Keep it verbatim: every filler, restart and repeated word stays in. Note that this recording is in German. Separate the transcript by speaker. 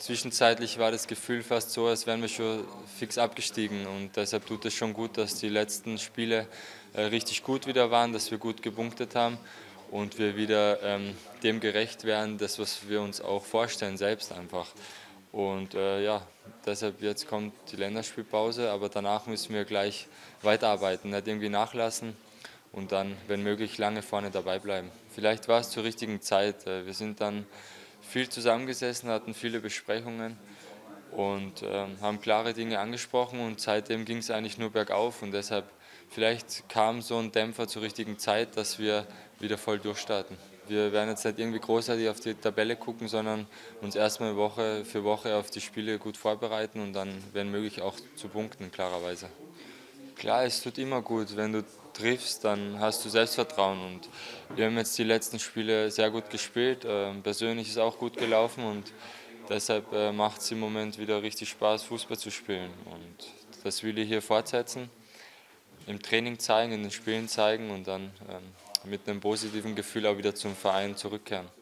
Speaker 1: zwischenzeitlich war das Gefühl fast so, als wären wir schon fix abgestiegen. Und deshalb tut es schon gut, dass die letzten Spiele äh, richtig gut wieder waren, dass wir gut gepunktet haben und wir wieder ähm, dem gerecht werden, das, was wir uns auch vorstellen, selbst einfach. Und äh, ja, deshalb jetzt kommt die Länderspielpause, aber danach müssen wir gleich weiterarbeiten, nicht irgendwie nachlassen und dann, wenn möglich, lange vorne dabei bleiben. Vielleicht war es zur richtigen Zeit. Wir sind dann viel zusammengesessen, hatten viele Besprechungen und äh, haben klare Dinge angesprochen und seitdem ging es eigentlich nur bergauf und deshalb vielleicht kam so ein Dämpfer zur richtigen Zeit, dass wir wieder voll durchstarten. Wir werden jetzt nicht irgendwie großartig auf die Tabelle gucken, sondern uns erstmal Woche für Woche auf die Spiele gut vorbereiten und dann, wenn möglich, auch zu punkten, klarerweise. Klar, es tut immer gut, wenn du triffst, dann hast du Selbstvertrauen und wir haben jetzt die letzten Spiele sehr gut gespielt. Ähm, persönlich ist es auch gut gelaufen und deshalb äh, macht es im Moment wieder richtig Spaß, Fußball zu spielen und das will ich hier fortsetzen, im Training zeigen, in den Spielen zeigen und dann ähm, mit einem positiven Gefühl auch wieder zum Verein zurückkehren.